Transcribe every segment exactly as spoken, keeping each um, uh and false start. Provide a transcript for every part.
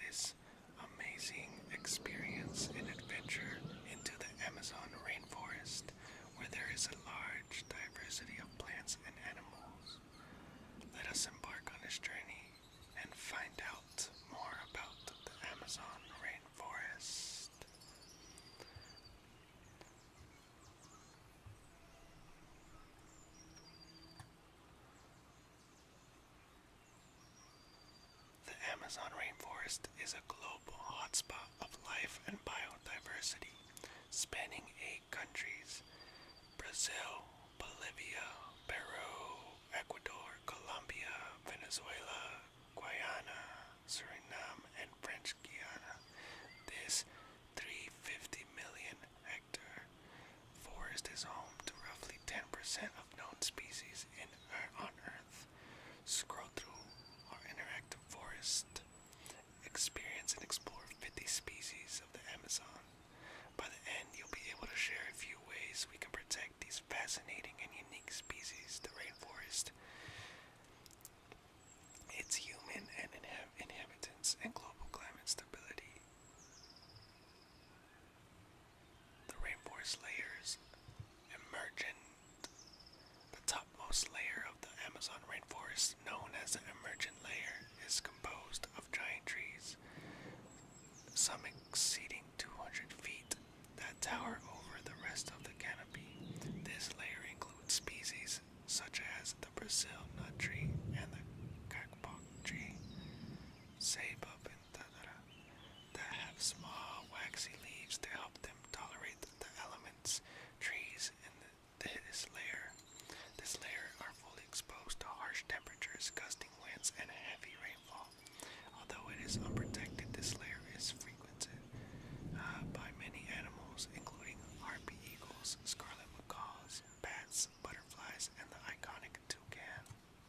this amazing experience and adventure into the Amazon rainforest, where there is a large diversity of plants and animals. Let us embark on this journey and find out more about the Amazon rainforest. The Amazon rainforest is a global hotspot of life and biodiversity, spanning eight countries: Brazil, Bolivia, Peru, Ecuador, Colombia, Venezuela, Guyana, Suriname, and French Guiana. This three hundred fifty million hectare forest is home to roughly ten percent of known species in, on Earth. Scroll through our interactive forest, experience and explore fifty species of the Amazon. By the end, you'll be able to share a few ways we can protect these fascinating and unique species. The rainforest, its human and inhab- inhabitants, and global climate stability. The rainforest layers emergent. The topmost layer of the Amazon rainforest, known as the emergent layer, is composed of giant trees, some exceeding two hundred feet, that tower over the rest of the canopy. This layer includes species such as the Brazil nut tree and the kakpok tree, ceiba pintadora, that have small waxy leaves to help them tolerate the elements. Trees in this layer, this layer are fully exposed to harsh temperatures, gusting winds, and heavy rainfall. Although it is unprotected, this layer is frequented uh, by many animals, including harpy eagles, scarlet macaws, bats, butterflies, and the iconic toucan.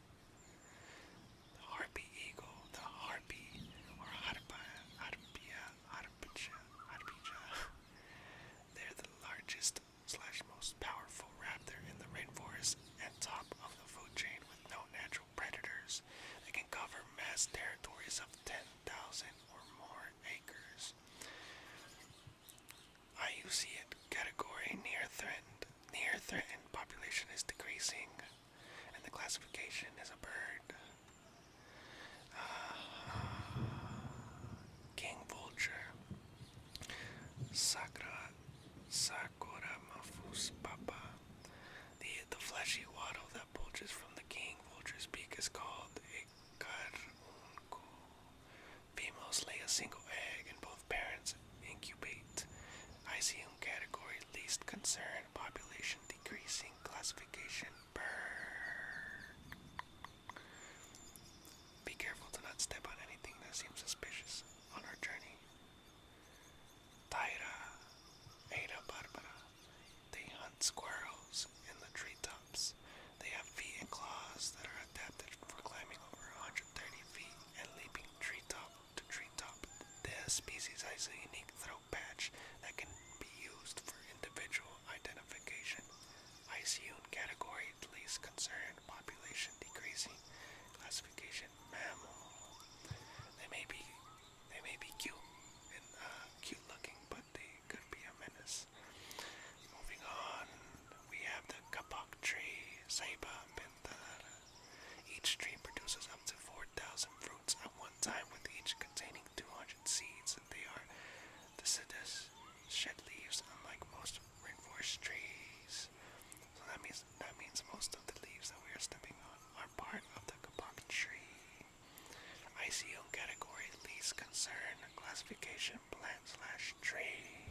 The harpy eagle, the harpy, or harpa, harpia, harpicha, harpicha. They're the largest slash most powerful raptor in the rainforest and top of the food chain with no natural predators. They can cover vast territories of ten thousand or more acres. I U C N category near threatened. Near threatened population is decreasing, and the classification is a bird. Uh, king vulture, Sakura, Sakura mafus papa. The the fleshy wattle that bulges from the king vulture's beak is called a carunco. Females lay a single egg, and both parents incubate. I C U category least concern, population decreasing, classification bird. Be careful to not step on anything that seems suspicious on our journey. Taira, Ada barbara. They hunt squirrels in the treetops. They have feet and claws that are adapted for climbing over one hundred thirty feet and leaping treetop to treetop. This species has a unique throat patch that can be used for individual identification. I C U category least concern, population decreasing, classification mammal. They may be they may be cute and uh, cute looking, but they could be a menace. Moving on, we have the kapok tree, ceiba pintadora. Each tree produces up to four thousand fruits at one time, with each containing two hundred seeds. They are deciduous, shed leaves, unlike most rainforest trees. So that means that means most of the leaves that we are stepping on are part of the kapok tree. I C U category least concern, classification plant slash tree.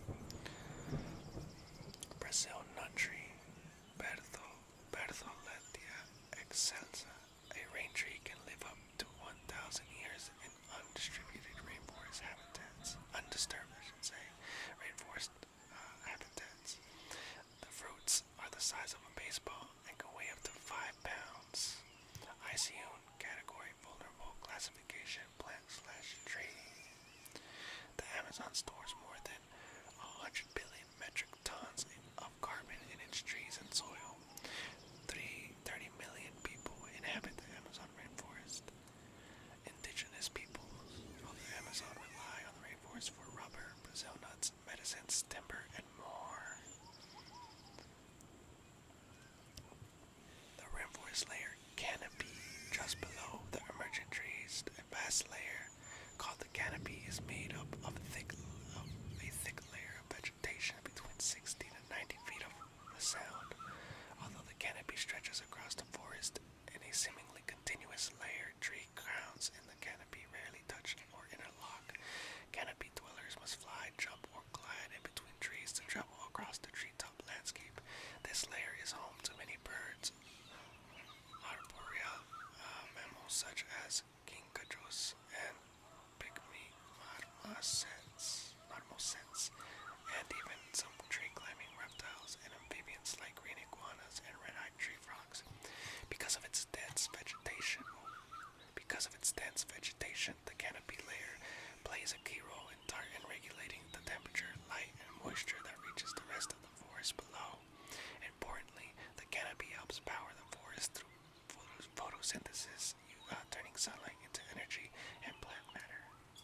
Brazil nut tree, Bertho, Bertholletia excelsa. A rain tree can live up to one thousand years in undistributed rainforest habitats. Undisturbed, I should say. Rainforest uh, habitats. The fruits are the size of a baseball and can weigh up to five pounds. I C U category vulnerable, classification plant slash tree. The Amazon stores more than one hundred billion metric tons of carbon in its trees and soil. Three, thirty million people inhabit the Amazon rainforest. Indigenous peoples of the Amazon photosynthesis, uh, turning sunlight into energy and plant matter.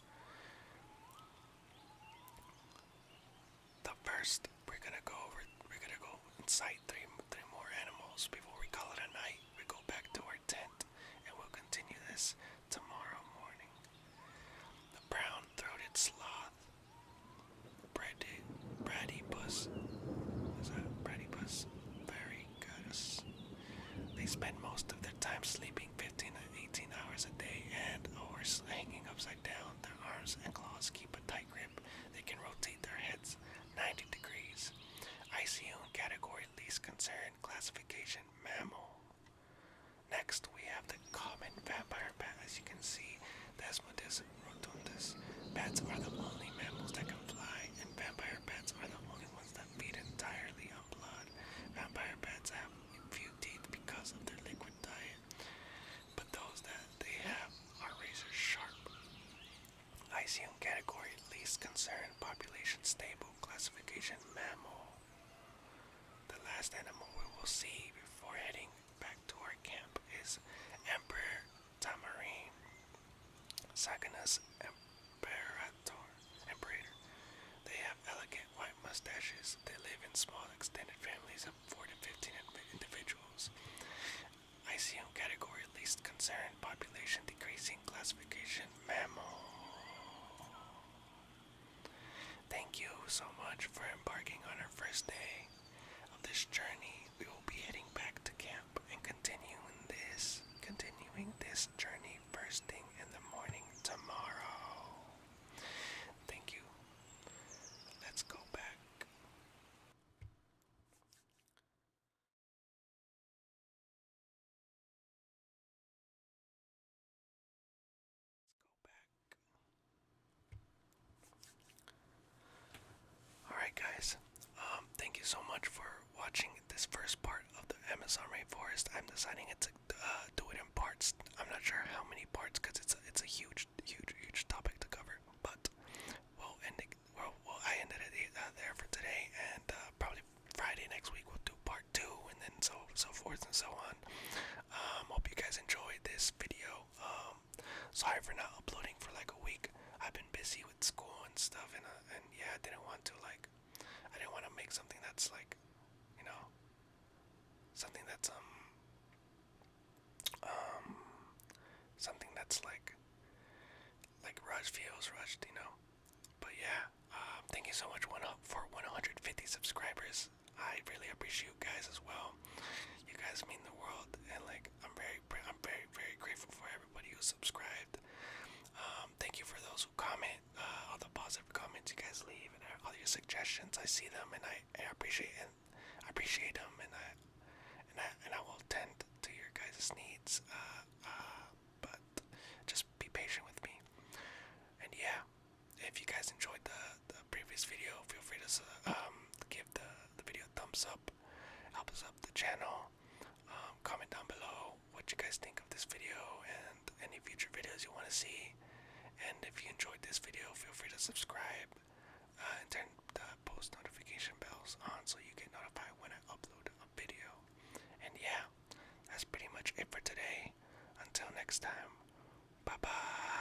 The first, we're gonna go over. We're gonna go inside three, three more animals before we call it a night. We go back to our tent, and we'll continue this tomorrow morning. The brown-throated sloth, brady, bradypus. Is that bradypus? Very good. They spend most of their time sleeping fifteen to eighteen hours a day, and or hanging upside down. Their arms and claws keep a tight grip. They can rotate their heads ninety degrees. I C U in category least concern, classification mammal. Next, we have the common vampire bat. As you can see, Desmodus rotundus. Bats are the only mammals that can fly, and vampire bats are the only ones that feed entirely on blood. Vampire bats have few teeth because of their liquid diet, but those that they have are razor sharp. I C U in category least concern, population stable, classification mammal. The last animal we will see before heading back to our camp is Emperor Tamarine, Saganus imperator. Imperator. They have elegant white mustaches. They live in small extended families of four to fifteen individuals. I C U category least concern, population decreasing, classification mammal. Thank you so much for embarking on our first day of this journey. We will be heading back to camp and continuing this, continuing this journey first thing in the morning tomorrow. Thank you. Let's go back. Alright guys, um, thank you so much for watching this first part of the Amazon rainforest. I'm deciding to uh, do it in parts. I'm not sure how many parts because it's a, it's a huge, huge, huge topic to cover. But we'll end it, well, well I ended it uh, there for today, and uh, probably Friday next week we'll do part two, and then so so forth and so on. Um, hope you guys enjoyed this video. Um, sorry for not uploading for like a week. I've been busy with school and stuff, and uh, and yeah, I didn't want to like, I didn't want to make something that's like, you know, something that's um um something that's like like rush feels rushed, you know. But yeah, um, thank you so much one for one hundred fifty subscribers. I really appreciate you guys as well. You guys mean the world, and like I'm very I'm very very grateful for everybody who subscribed. Um, thank you for those who comment, uh, all the positive comments you guys leave, and all your suggestions. I see them, and I, I appreciate and I appreciate them, and I and I and I will tend to your guys' needs. Uh, uh, but just be patient with me. And yeah, if you guys enjoyed the, the previous video, feel free to um, give the, the video a thumbs up. Help us up the channel. Um, comment down below what you guys think of this video and any future videos you want to see. And if you enjoyed this video, feel free to subscribe uh, and turn the post notification bells on so you get notified when I upload a video. And yeah, that's pretty much it for today. Until next time, bye bye.